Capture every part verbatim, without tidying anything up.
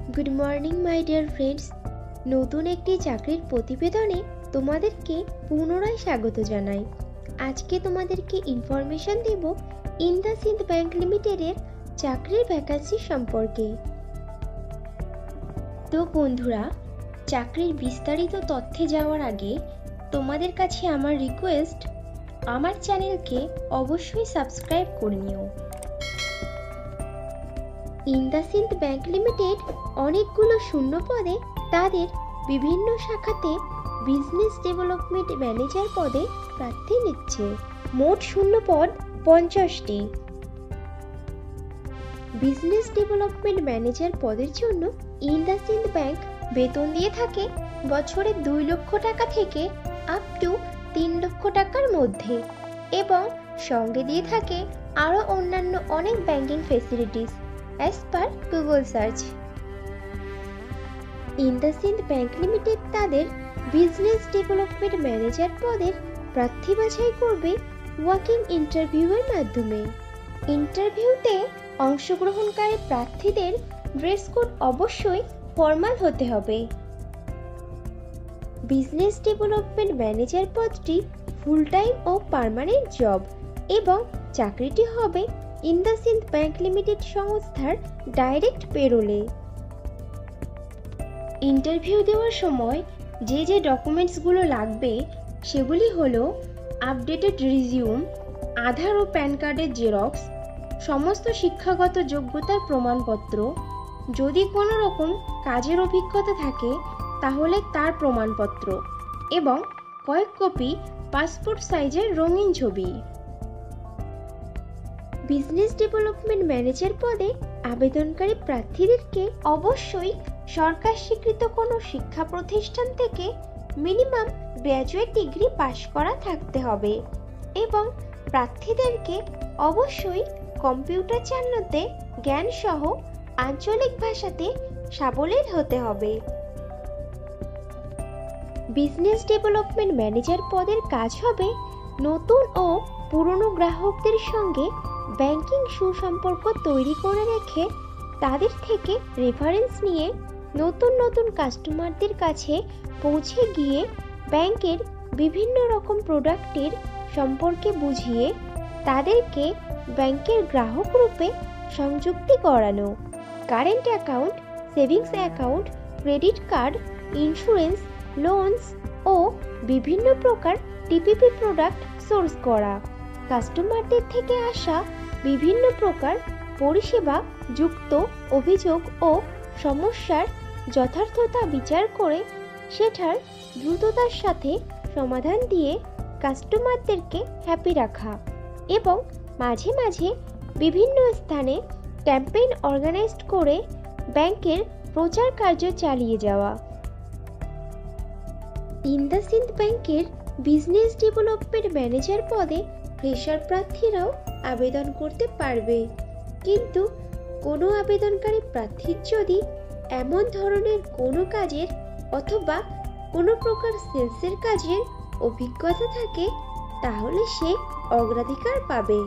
Good morning my dear friends. নতুন একটি চাকরির প্রতিবেদনে তোমাদেরকে পুনরায় স্বাগত জানাই। আজকে তোমাদেরকে ইনফরমেশন দেব ইন্দাসিন্দ ব্যাংক লিমিটেডের চাকরির ভ্যাকান্সি সম্পর্কে। তো বন্ধুরা, চাকরির বিস্তারিত তথ্যে যাওয়ার আগে তোমাদের কাছে আমার রিকোয়েস্ট, আমার চ্যানেলকে অবশ্যই সাবস্ক্রাইব করে নিও। ইন্দাসিন্দ ব্যাংক লিমিটেড অনেকগুলো শূন্য পদে তাদের বিভিন্ন শাখাতে বিজনেস ডেভেলপমেন্ট ম্যানেজার পদে প্রার্থী নিচ্ছে। মোট শূন্য পদ পঞ্চাশটি। বিজনেস ডেভেলপমেন্ট ম্যানেজার পদের জন্য ইন্দাসিন্দ ব্যাংক বেতন দিয়ে থাকে বছরে দুই লক্ষ টাকা থেকে আপ টু তিন লক্ষ টাকার মধ্যে, এবং সঙ্গে দিয়ে থাকে আরও অন্যান্য অনেক banking facilities as per Google search. IndusInd bank limited তাদের বিজনেস ডেভেলপমেন্ট ম্যানেজার পদের প্রার্থী বাছাই করবে ওয়াকিং ইন্টারভিউয়ের মাধ্যমে। ইন্টারভিউতে অংশগ্রহণকারী প্রার্থীদের ড্রেস কোড অবশ্যই ফর্মাল হতে হবে। বিজনেস ডেভেলপমেন্ট ম্যানেজার পদটি ফুল টাইম ও পার্মানেন্ট জব, এবং চাকরিটি হবে ইন্দাসিন্দ ব্যাংক লিমিটেড সংস্থার ডাইরেক্ট পেরোলে। ইন্টারভিউ দেওয়ার সময় যে যে ডকুমেন্টসগুলো লাগবে সেগুলি হলো আপডেটেড রিজিউম, আধার ও প্যান কার্ডের জেরক্স, সমস্ত শিক্ষাগত যোগ্যতার প্রমাণপত্র, যদি কোনো রকম কাজের অভিজ্ঞতা থাকে তাহলে তার প্রমাণপত্র, এবং কয়েক কপি পাসপোর্ট সাইজের রঙিন ছবি। বিজনেস ডেভেলপমেন্ট ম্যানেজার পদে আবেদনকারী প্রার্থীদেরকে অবশ্যই সরকার স্বীকৃত কোনো শিক্ষা প্রতিষ্ঠান থেকে মিনিমাম গ্র্যাজুয়েট ডিগ্রি পাশ করা থাকতে হবে, এবং প্রার্থীদেরকে অবশ্যই কম্পিউটার চালানোতে জ্ঞান সহ আঞ্চলিক ভাষাতে সাবলীল হতে হবে। বিজনেস ডেভেলপমেন্ট ম্যানেজার পদের কাজ হবে নতুন ও পুরনো গ্রাহকদের সঙ্গে ব্যাংকিং সুসম্পর্ক তৈরি করে রেখে তাদের থেকে রেফারেন্স নিয়ে নতুন নতুন কাস্টমারদের কাছে পৌঁছে গিয়ে ব্যাংকের বিভিন্ন রকম প্রোডাক্টের সম্পর্কে বুঝিয়ে তাদেরকে ব্যাংকের গ্রাহক রূপে সংযুক্তি করানো। Current account, savings account, credit card, insurance, loans ও বিভিন্ন প্রকার টিপিপি প্রোডাক্ট সোর্স করা। কাস্টমারদের থেকে আসা বিভিন্ন প্রকার পরিষেবা যুক্ত অভিযোগ ও সমস্যার যথার্থতা বিচার করে সেটার দ্রুততার সাথে সমাধান দিয়ে কাস্টমারদেরকে হ্যাপি রাখা, এবং মাঝে মাঝে বিভিন্ন স্থানে ক্যাম্পেইন অর্গানাইজ করে ব্যাংকের প্রচার কার্য চালিয়ে যাওয়া। ইন্দাসিন্দ ব্যাংকের বিজনেস ডেভেলপমেন্ট ম্যানেজার পদে ফ্রেশার প্রার্থীরাও আবেদন করতে পারবে, কিন্তু কোনো আবেদনকারী প্রার্থীর যদি এমন ধরনের কোনো কাজের অথবা কোনো প্রকার সেলসের কাজের অভিজ্ঞতা থাকে তাহলে সে অগ্রাধিকার পাবে।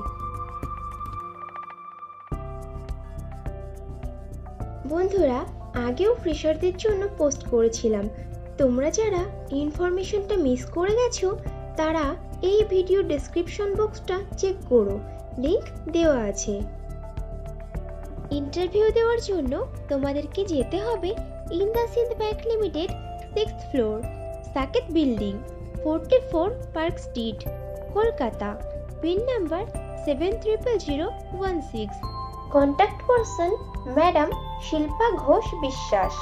বন্ধুরা, আগেও ফ্রেশারদের জন্য পোস্ট করেছিলাম, তোমরা যারা ইনফরমেশনটা মিস করে গেছো তারা এই ভিডিও ডেসক্রিপশন বক্সটা চেক করো, লিংক দেওয়া আছে। ইন্টারভিউ দেওয়ার জন্য তোমাদেরকে যেতে হবে ইন্দাসিন্দ bank limited sixth floor, Saket building, forty four park street, Kolkata, pin number seven triple zero one six. Contact person madam Shilpa Ghosh Biswas.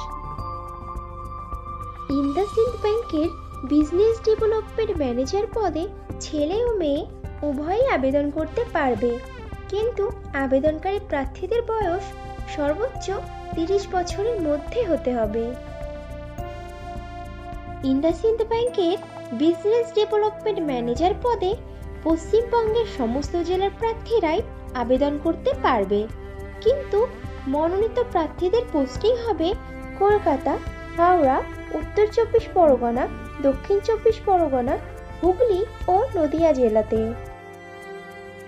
ইন্দাসিন্দ ব্যাংকের বিজনেস ডেভেলপমেন্ট ম্যানেজার পদে ছেলে ও মেয়ে উভয়ই আবেদন করতে পারবে, কিন্তু আবেদনকারী প্রার্থীদের বয়স সর্বোচ্চ তিরিশ বছরের মধ্যে হতে হবে। ইন্দাসিন্দ ব্যাংকের বিজনেস ডেভেলপমেন্ট ম্যানেজার পদে পশ্চিমবঙ্গের সমস্ত জেলার প্রার্থীরাই আবেদন করতে পারবে, কিন্তু মনোনীত প্রার্থীদের পোস্টিং হবে কলকাতা, হাওড়া, উত্তর চব্বিশ পরগনা, দক্ষিণ চব্বিশ পরগনা, হুগলি ও নদিয়া জেলাতে।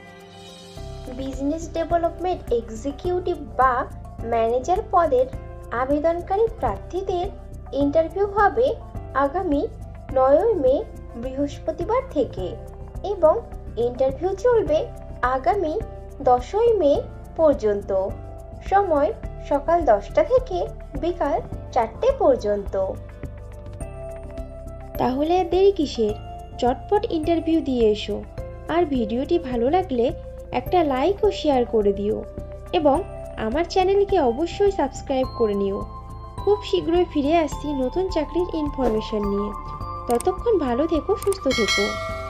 বিজনেস ডেভেলপমেন্ট এক্সিকিউটিভ বা ম্যানেজার পদের আবেদনকারী প্রার্থীদের ইন্টারভিউ হবে আগামী নয়ই মে বৃহস্পতিবার থেকে এবং ইন্টারভিউ চলবে আগামী দশই মে পর্যন্ত। সময় সকাল দশটা থেকে বিকাল চারটে পর্যন্ত। তাহলে আর দেরি কিসের, চটপট ইন্টারভিউ দিয়ে এসো। আর ভিডিওটি ভালো লাগলে একটা লাইক ও শেয়ার করে দিও এবং আমার চ্যানেলকে অবশ্যই সাবস্ক্রাইব করে নিও। খুব শীঘ্রই ফিরে আসছি নতুন চাকরির ইনফরমেশন নিয়ে। ততক্ষণ ভালো থেকো, সুস্থ থেকো।